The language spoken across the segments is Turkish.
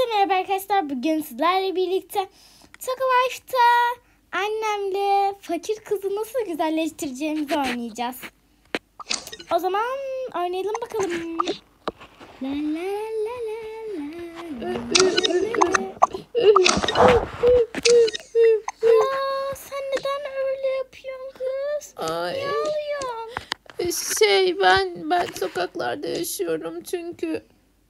Herkese merhaba arkadaşlar. Bugün sizlerle birlikte Tokalife'ta annemle fakir kızı nasıl güzelleştireceğimizi oynayacağız. O zaman oynayalım bakalım. La la la la la. Ya sen neden öyle yapıyorsun kız? Ay. Ne oluyorsun? Ben sokaklarda yaşıyorum çünkü.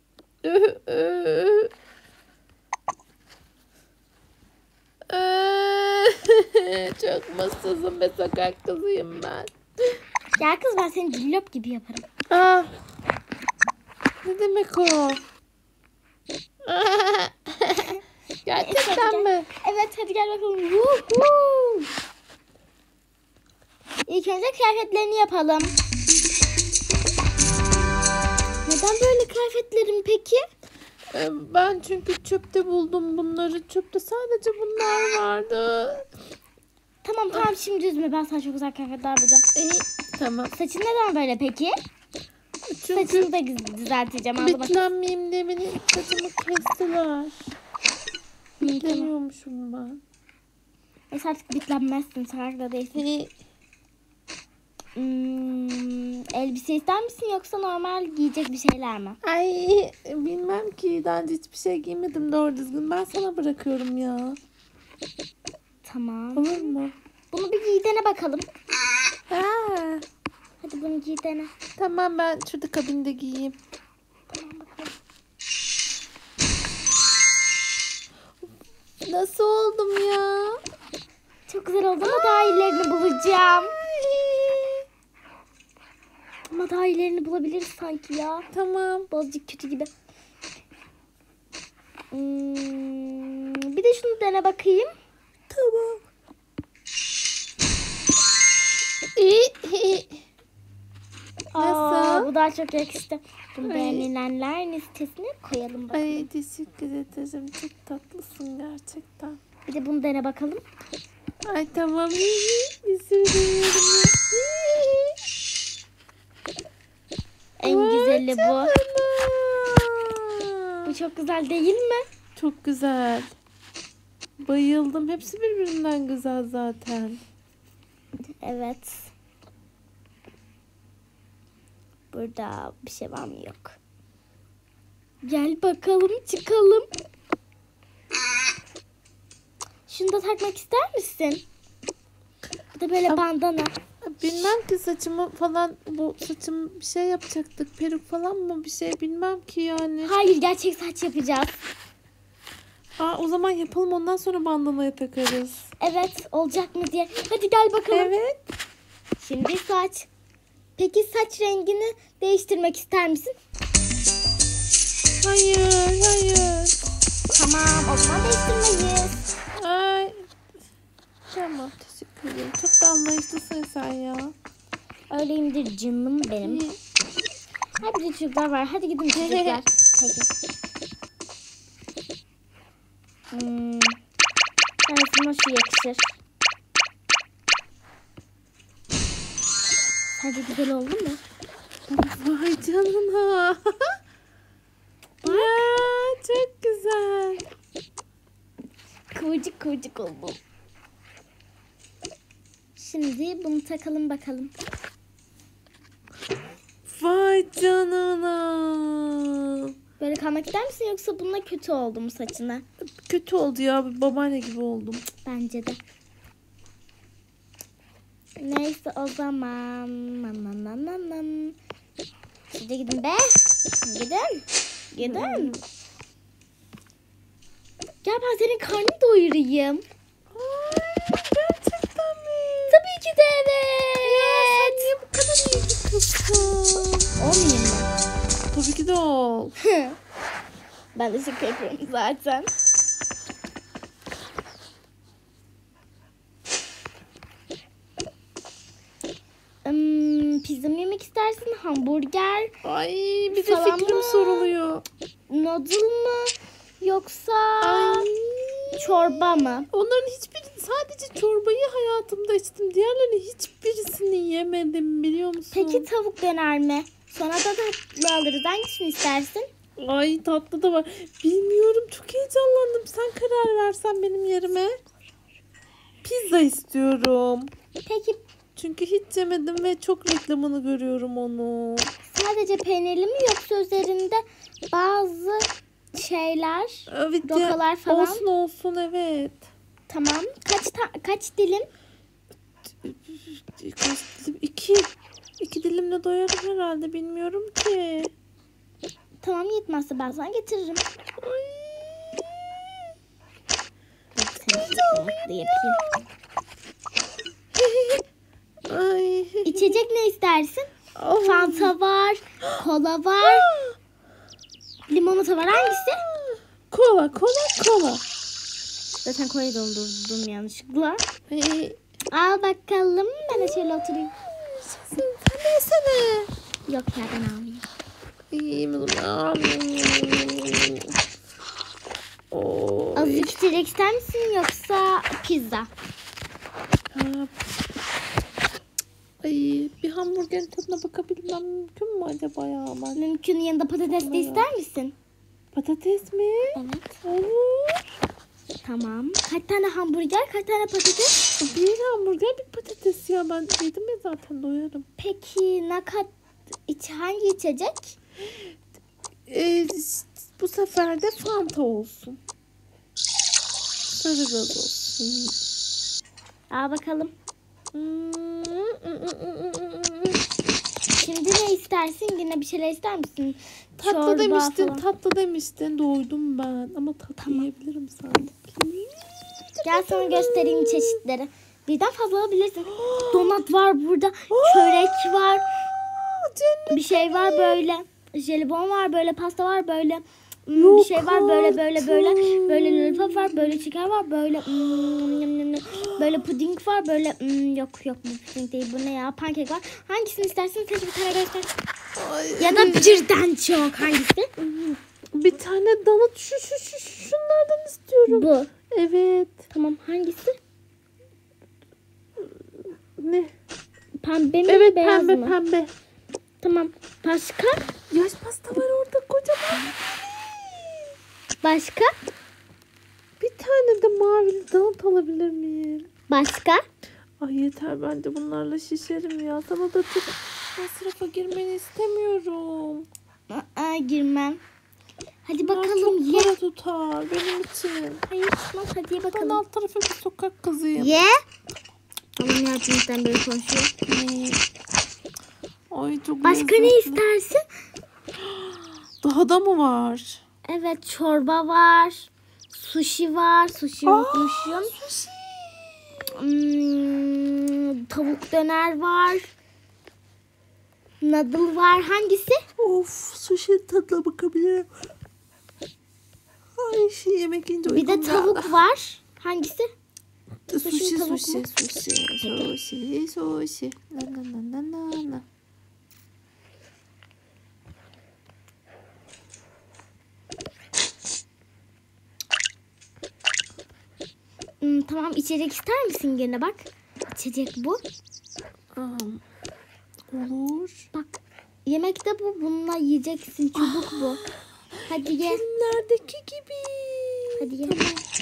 Çok mutsuzum ve sokak kızıyım ben. Ya kız ben seni cillop gibi yaparım. Ne demek o? Gerçekten mi? Evet hadi gel bakalım. Woohoo! İlk önce kıyafetlerini yapalım. Neden böyle kıyafetlerin peki? Ben çünkü çöpte buldum bunları. Çöpte sadece bunlar vardı. Tamam şimdi üzme, ben sana çok güzel kıyafetler bulacağım. Tamam. Saçın neden böyle peki? Çünkü Saçını da düzelteceğim. Al bak. bitlenmeyeyim diye beni saçımı kestiler. Bitleniyormuşum ben. Neyse artık bitlenmezsin, farkında değilsin. Elbise ister misin yoksa normal giyecek bir şeyler mi? Ay bilmem ki, daha önce hiçbir şey giymedim doğru düzgün. Ben sana bırakıyorum ya. Tamam. Olur mu? Bunu bir giy dene bakalım. Aa, Hadi bunu giy dene. tamam, ben şurada kabinde giyeyim. Tamam bakalım. Nasıl oldum ya? Çok güzel oldu ama daha iyilerini bulacağım. Ama daha iyilerini bulabiliriz sanki ya. Tamam. Birazcık kötü gibi. Bir de şunu dene bakayım. Tamam. Nasıl? Bu daha çok yakıştı. Bunu beğenilenler listesine koyalım bakalım. Ay teşekkür ederim. Çok tatlısın gerçekten. Bir de bunu dene bakalım. Ay tamam. Bir sürü deniyorum. En güzeli bu. Canım. Bu çok güzel değil mi? Çok güzel. Bayıldım. Hepsi birbirinden güzel zaten. Evet. Burada bir şey var mı? Yok. Gel bakalım çıkalım. Şunu da takmak ister misin? Bu da böyle bandana. Bilmem ki, saçımı falan, bu saçım bir şey yapacaktık. Peruk falan mı bir şey, bilmem ki yani. Hayır, gerçek saç yapacağız. O zaman yapalım, ondan sonra bandanaya takarız. Evet, olacak mı diye. Hadi gel bakalım. Evet. Şimdi saç. Peki saç rengini değiştirmek ister misin? Hayır. Tamam, o zaman değiştirmeyiz. Ay. Tamam, teşekkür ederim. Çok da anlayışlısın sen ya. Öyleyimdir canım benim. Hadi bir de çocuklar var. Hadi gidin çocuklar. Peki. Arasına şu yakışır. Sence güzel oldu mu? Vay canına. Ya, çok güzel. Kıvırcık oldu. Şimdi bunu takalım bakalım. Vay canına. Böyle kalmak ister misin yoksa bununla kötü oldu mu saçına? Kötü oldu ya. Babaanne gibi oldum. Bence de. Neyse o zaman. Şimdi gidin be. Gidin. Gel ben senin karnını doyurayım. Gerçekten mi? Tabii ki de evet. Sen niye bu kadar iyi bir kızsın? Olmayayım mı? Tabii ki de ol. Ben de şaka yapıyorum zaten. Pizza mı yemek istersin? Hamburger? Ay, bir de Salam fikrim mı? soruluyor. Noodle mı? Yoksa Ay. çorba mı? Onların hiçbiri, sadece çorbayı hayatımda içtim. Diğerlerinin hiçbirisini yemedim, biliyor musun? Peki tavuk döner mi? Sonra da tatlı alırız. Hangisini istersin? Ay tatlı da var. Bilmiyorum, çok heyecanlandım. Sen karar versen benim yerime. Pizza istiyorum. Peki Çünkü hiç yemedim ve çok reklamını görüyorum onu. sadece peynirli mi yoksa üzerinde bazı şeyler, Evet ya, rokalar falan? olsun olsun evet. Tamam. Kaç dilim? Kaç dilim? İki dilimle doyarım herhalde, bilmiyorum ki. Tamam, yetmezse ben sana getiririm. Ay. Bak seni şöyle yapayım. Ay. İçecek ne istersin? Oh. Fanta var, kola var, limonata var. Hangisi? Kola. Zaten kolayı doldurdum yanlışlıkla. Ay. Al bakalım. Ben de şöyle oturayım. Sen de yesene. Yok ya, ben almayayım. İyi mi ya? Azıcık içecek ister misin yoksa pizza? Ay, bir hamburgerin tadına bakabilmem mümkün mü acaba ya? Ben... Mümkün, yanında patates de ister misin? Patates mi? Evet. Olur. Tamam. Kaç tane hamburger, kaç tane patates? Bir hamburger bir patates ya. Ben yedim ya zaten, doyarım. Peki hangi içecek? Bu sefer de Fanta olsun. Sarı gaz olsun. Al bakalım. Şimdi ne istersin? Yine bir şeyler ister misin? Tatlı Çorba falan. demiştin. Doydum ben. Ama tatlı yiyebilirim sanki. Gel sana göstereyim çeşitleri. Birden fazla alabilirsin. Donat var burada. Çörek var. Bir şey var böyle. Jelibon var böyle. Pasta var böyle. Bir şey var böyle. Böyle lollipop var. Böyle şeker var. Böyle puding var. Böyle yok bu puding değil. Bu ne ya? Pankek var. Hangisini istersin? Seç bir tane göster. Ya da birden çok. Hangisi? Bir tane donut şunlardan istiyorum. Bu. Evet. Tamam, hangisi? Ne? Pembe mi? Evet, beyaz mı? pembe. Tamam. Başka? Yaş pasta var orada kocaman. Başka? Bir tane de mavi donut alabilir miyim? Başka? Ay yeter, ben de bunlarla şişerim ya. Sana da çok masrafa girmeni istemiyorum. Girmem. Hadi Bunlar bakalım çok ye. para tutar benim için. Hayır, tutmaz. Hadi ye Ben bakalım. alt tarafı bir sokak kızıyım. Ye. Onun yardımcıdan böyle konuşuyor. Ay çok Başka ne lezzetli. istersin? Daha da mı var? Evet, çorba var. Sushi var. Sushi unutmuşum. Sushi. Tavuk döner var. Noodle var. Hangisi? Of, sushi tadına bakabilirim. Ay yemek yiyince Bir de uykum tavuk geldi. var. Hangisi? Sushi. tavuk mu? Sushi. Na. Tamam, içecek ister misin gene bak. İçecek bu. Olur. Bak, yemek de bu. Bununla yiyeceksin. Çubuk bu. Hadi ye. Filmlerdeki gibi. Hadi ye.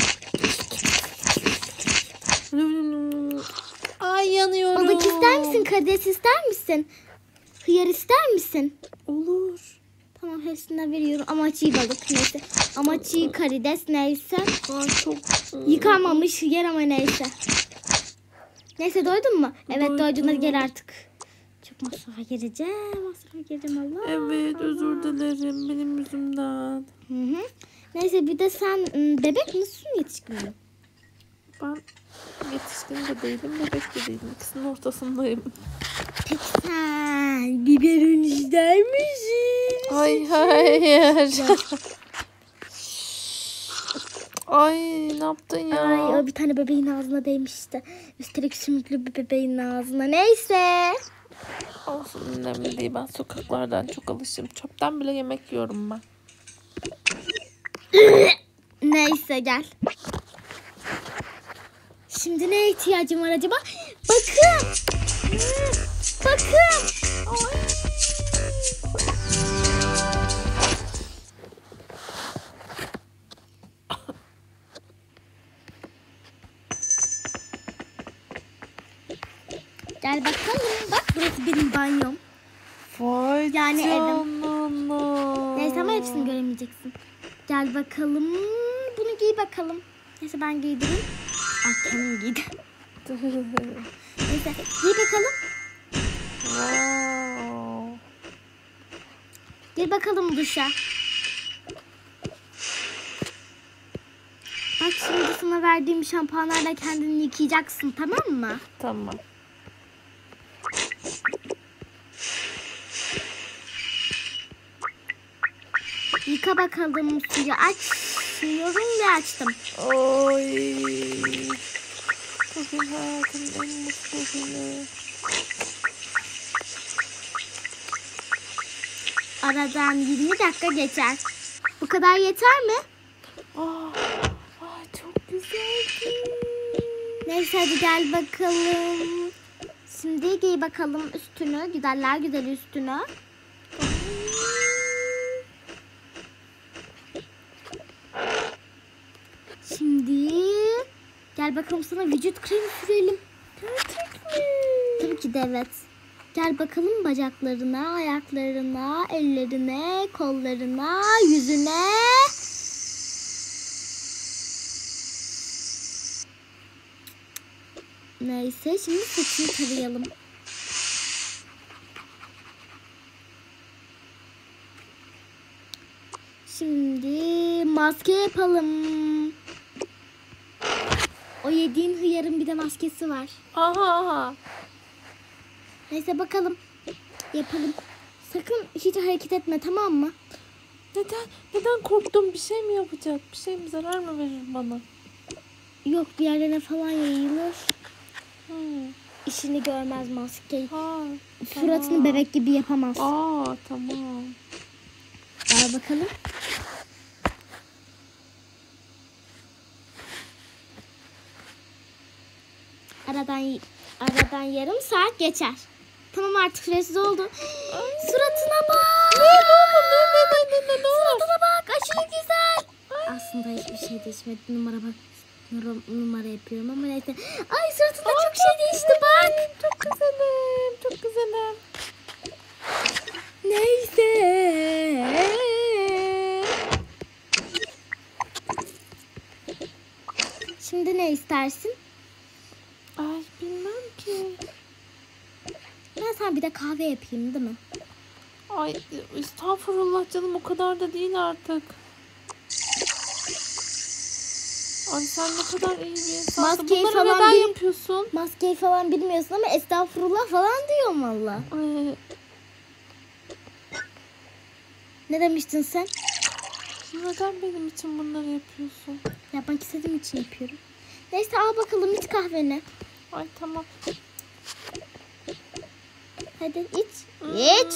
Ay yanıyorum. Balık ister misin? Karides ister misin? Hıyar ister misin? Olur. Tamam, hepsinden veriyorum. Ama çiğ balık neyse. Ama çiğ karides neyse. Ay çok. Yıkanmamış hıyar ama neyse. Neyse, doydun mu? Evet, Doydum. doydun. Hadi gel artık. Çok masrafa gireceğim. Allah. Evet, özür dilerim benim yüzümden. Hı. Neyse, bir de sen bebek misin, yetişkin mi? Ben yetişkin de değilim, bebek de değilim. İkisinin ortasındayım. Peki sen biberon ister misin? Ay hayır. Ay ne yaptın ya? Ay, o bir tane bebeğin ağzına değmişti. Üstelik sümüklü bir bebeğin ağzına. Neyse. Olsun, önemli değil. Ben sokaklardan çok alışım. Çöpten bile yemek yiyorum ben. Neyse, gel. Şimdi neye ihtiyacım var acaba? Bakın. Bakın. Gel bakalım. Bak burası benim banyom. Vay Yani evim. canına. Neyse ama hepsini göremeyeceksin. Gel bakalım. Bunu giy bakalım. Neyse ben giydireyim. Ay kendim giydim. Neyse giy bakalım. Wow. Gir bakalım duşa. Bak şimdi sana verdiğim şampuanlarla kendini yıkayacaksın, tamam mı? Tamam. Yıka bakalım suyu. Açıyorum ve açtım. Oy. Bugün hayatımın en mutlu günü. Aradan 20 dakika geçer. Bu kadar yeter mi? Ay çok güzeldi. Neyse hadi gel bakalım. Şimdi giy bakalım üstünü. Güzeller güzel üstünü. Şimdi gel bakalım sana vücut kremi sürelim. Gerçek mi? Tabii ki de evet. Gel bakalım bacaklarına, ayaklarına, ellerine, kollarına, yüzüne. Neyse şimdi saçını tarayalım. Şimdi maske yapalım. O yediğin hıyarın bir de maskesi var. Aha. Neyse bakalım. Yapalım. Sakın hiç hareket etme, tamam mı? Neden korktum? Bir şey mi yapacak? Bir şey mi zarar mı verir bana? Yok, bir yerlerine falan yayılır. Hmm. İşini görmez maskeyi. Ha. Suratını tamam. bebek gibi yapamaz. Tamam. Al bakalım. Aradan yarım saat geçer. Tamam artık süresiz oldu. Suratına bak. Ne? Suratına bak. Aşırı güzel. Aslında hiçbir şey değişmedi. Numara yapıyorum ama neyse. Ay suratında çok şey değişti bak. Çok güzelim. Çok güzelim. Neyse. Şimdi ne istersin? Ay bilmem ki. Ben sana bir de kahve yapayım, değil mi? Ay estağfurullah canım, o kadar da değil artık. Ay sen ne kadar iyi bir insansın. Maskeyi Bunları falan neden bil- yapıyorsun? Maskeyi falan bilmiyorsun ama estağfurullah falan diyorum valla. Ay, Ne demiştin sen? neden benim için bunları yapıyorsun? Yapmak istediğim için yapıyorum. Neyse al bakalım iç kahveni. Ay tamam. Hadi iç. İç.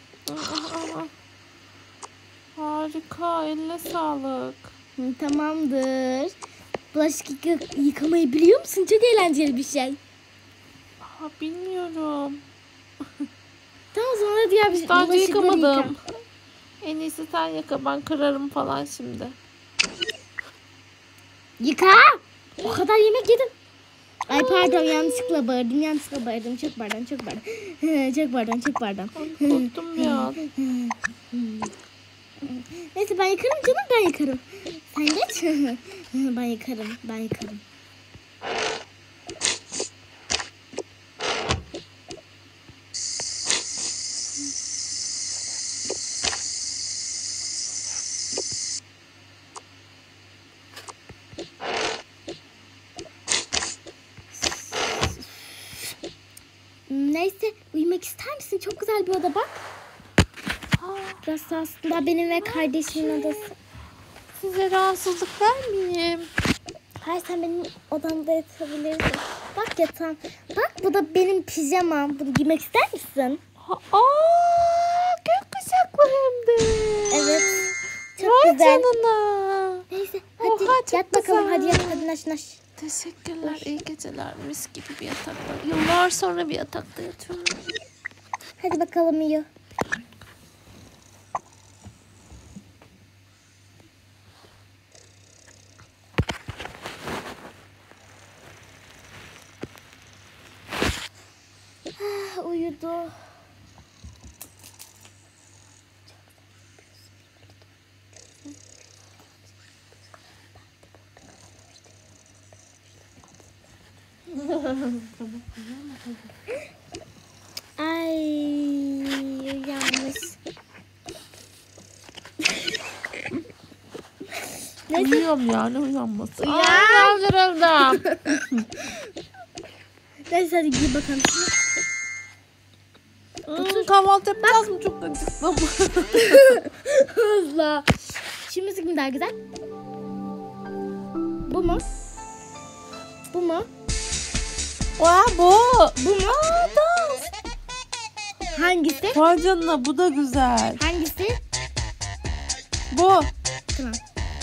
Harika, eline sağlık. Hı, tamamdır. Bulaşık yıkamayı biliyor musun? Çok eğlenceli bir şey. Bilmiyorum. Tamam o zaman hadi ya biz Daha önce bulaşıkları yıkamadım. yıka. En iyisi sen yıka, ben kırarım falan şimdi. Yıka. O kadar yemek yedim. Ay pardon yanlışlıkla bağırdım. Çok pardon. Çok pardon. Korktum biraz. Neyse ben yıkarım canım, ben yıkarım. Sen geç. Ben yıkarım. Neyse uyumak ister misin? Çok güzel bir oda bak. Burası aslında benim ve kardeşimin odası. Size rahatsızlık vermeyeyim. Hayır sen benim odamda yatabilirsin. Bak yatağım. Bak bu da benim pijamam. Bunu giymek ister misin? Gökkuşaklı hem de. Evet. Çok Vay güzel. canına. Neyse hadi Oha, çok yat bakalım. güzel. Hadi yat hadi naş. Teşekkürler. İyi geceler. Mis gibi bir yatakta. Yıllar sonra bir yatakta yatıyorum. Hadi bakalım uyu. uyudu. Ay uyanmış. Uyuyorum ya, ne uyanması. Uyan. Kaldırıldım. Neyse hadi giy bakalım. Kahvaltı yapacağız mı? Çok acıktım. Hızla. Şimdi kim daha güzel? Bu mu? Bu mu? Aa, bu. Bu mu? Hangisi? Vay canına, bu da güzel. Hangisi? Bu. Tamam.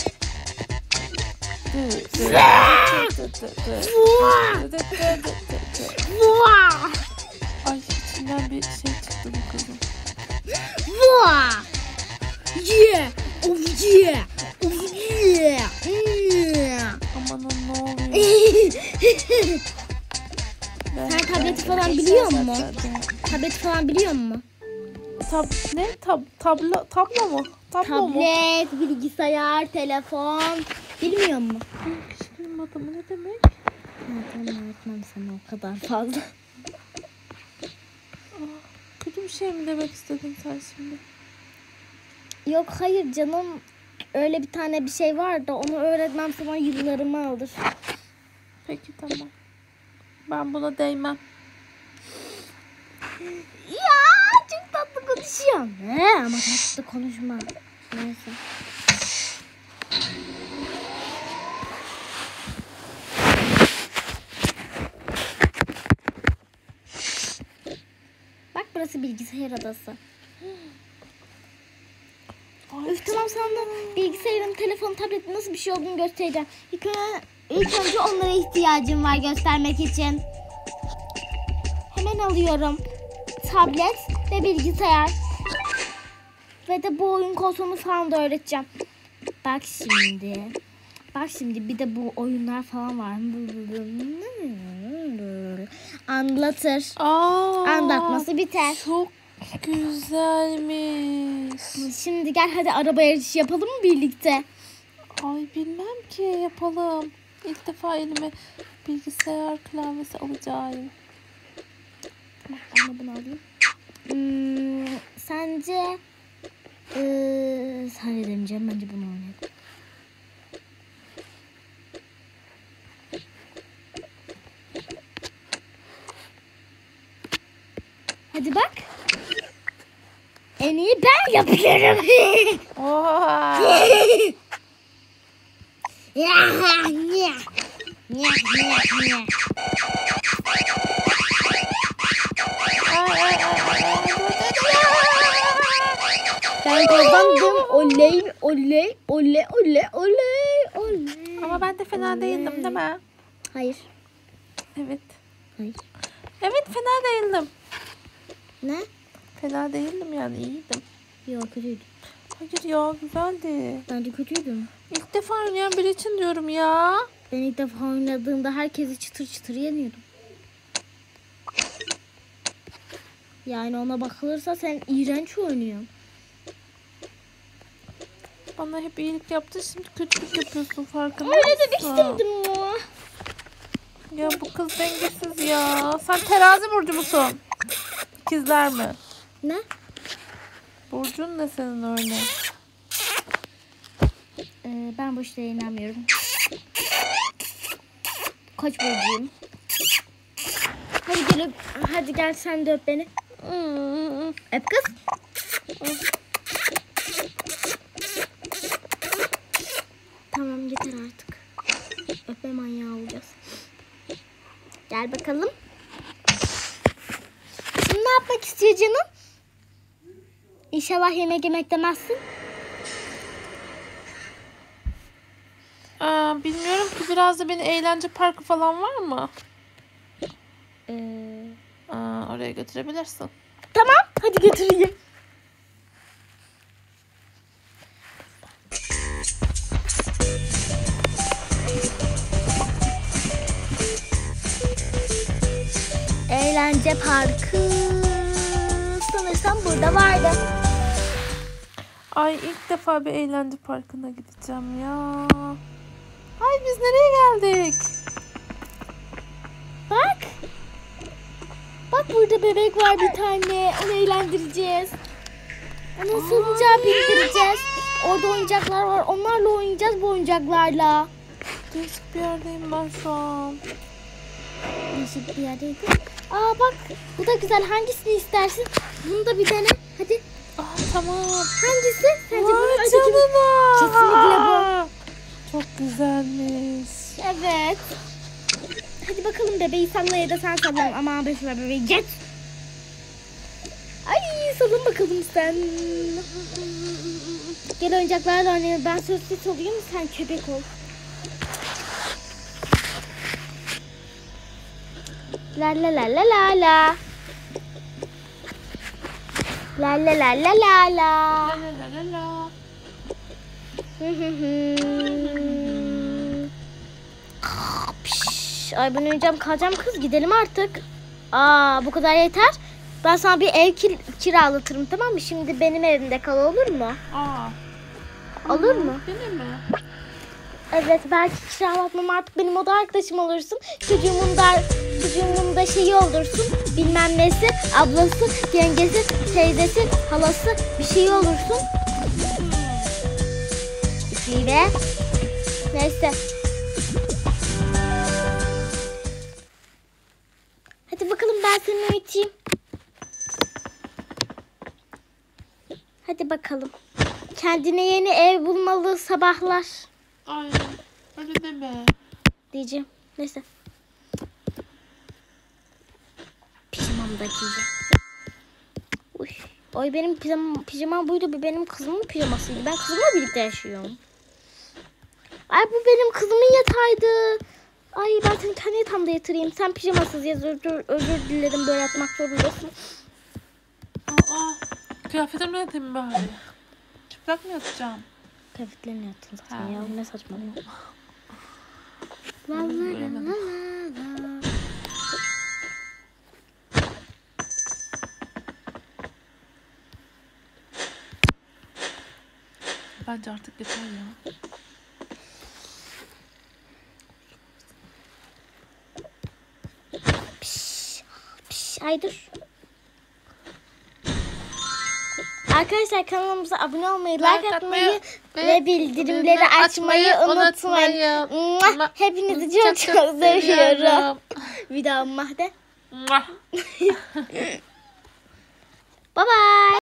Vaa! Ay, içinden bir şey çıktı bu kızın. Vaa! Yeah! Oh yeah! Oh yeah! Aman ne oluyor? Sen tableti falan biliyor musun? Tableti falan biliyor musun? Tablo mu? Tablo mu? Tablet, bilgisayar, telefon. Bilmiyor musun? Benim adamı ne demek? Ben öğretmem sana o kadar fazla. Kötü bir şey mi demek istedin sen şimdi? Yok hayır canım. Öyle bir tane bir şey var da onu öğretmem sana yıllarımı alır. Peki tamam. Ben buna değmem. Ya çok tatlı konuşuyor. Ama tatlı konuşma. Neyse. Bak burası bilgisayar adası. Üf tamam sana da bilgisayarın, telefon, tabletin nasıl bir şey olduğunu göstereceğim. İlk önce onlara ihtiyacım var göstermek için. Hemen alıyorum. Tablet ve bilgisayar. Ve de bu oyun konsolunu falan da öğreteceğim. Bak şimdi. Bak şimdi bir de bu oyunlar falan var. Anlatır. Anlatması biter. Çok güzelmiş. Şimdi gel hadi araba yarışı yapalım mı birlikte? Ay bilmem ki, yapalım. İlk defa elime bilgisayar klavyesi alacağım. Tamam, ben de bunu alayım. Sence sen demeyeceğim, bence bunu oynayalım. Hadi bak. En iyi ben yapıyorum. Oha. Ben kazandım. Oley oley oley oley oley oley. Ama ben de fena değildim değil mi? Hayır. Evet. Hayır. Evet, fena değildim. Ne? Fena değildim yani, iyiydim. Yok kötüydüm. Hayır ya, güzeldi. Bence kötüydüm. İlk defa oynayan biri için diyorum ya. Ben ilk defa oynadığımda herkesi çıtır çıtır yeniyordum. Yani ona bakılırsa sen iğrenç oynuyorsun. Bana hep iyilik yaptın, şimdi kötülük yapıyorsun, farkında Öyle mısın? demek istemedim ama. Ya bu kız dengesiz ya. Sen terazi burcu musun? İkizler mi? Ne? Burcun ne senin öyle? Ben bu işlere inanmıyorum. Koç burcuyum. Hadi gel sen de öp beni. Öp kız. Tamam yeter artık. Öpme manyağı olacağız. Gel bakalım. Şimdi ne yapmak istiyor canım? İnşallah yemek yemek demezsin. Bilmiyorum ki, biraz da beni eğlence parkı falan var mı? Oraya götürebilirsin. Tamam hadi götüreyim. Eğlence parkı. burada vardı. Ay ilk defa bir eğlence parkına gideceğim ya. Ay biz nereye geldik? Bak. Bak burada bebek var bir tane. Onu eğlendireceğiz. Ona salıncağı bindireceğiz. Orada oyuncaklar var. Onlarla oynayacağız bu oyuncaklarla. Değişik bir yerdeyim ben şu an. Değişik bir yerdeydi. Aa bak bu da güzel. Hangisini istersin? Bunu da bir dene. Hadi. Tamam. Hangisi? Sence bunun Vay öteki canına. Kesinlikle bu. Çok güzelmiş. Evet. Hadi bakalım bebeği salla ya da sen sallan. Aman başıma bebeği geç. Ay salın bakalım sen. Gel oyuncaklarla oynayalım. Ben sözlü olayım sen köpek ol. La la la la la la. La la la la la la. La la la la. Ay ben uyuyacağım kalacağım kız gidelim artık. Bu kadar yeter. Ben sana bir ev kiralatırım tamam mı? Şimdi benim evimde kal olur mu? Olur mu? Değil mi? Evet belki kiralatmam artık benim oda arkadaşım olursun. Çocuğumun da şeyi olursun. Bilmem nesi, ablası, yengesi, teyzesi, halası bir şey olursun. Ve neyse. Hadi bakalım ben seni uyutayım. Hadi bakalım. Kendine yeni ev bulmalı sabahlar. Ay öyle deme. Diyeceğim. Neyse. Pijamamı da giyeceğim. Uy. Oy benim pijamam buydu. Bu benim kızımın pijamasıydı. Ben kızımla birlikte yaşıyorum. Ay bu benim kızımın yatağıydı. Ay ben seni kendi yatağımda yatırayım. Sen pijamasız yaz. Özür dilerim böyle yatmak zorundasın. Kıyafetimle yatayım bari. Çıplak mı yatacağım? Kıyafetlerini yattın zaten Ha. ya. Ne saçmalıyorsun. La la la la la. Bence artık yeter ya. Ay dur. Arkadaşlar kanalımıza abone olmayı, like atmayı ve bildirimleri açmayı unutmayın. Hepinizi çok seviyorum. Bir daha mahde. Bye bye.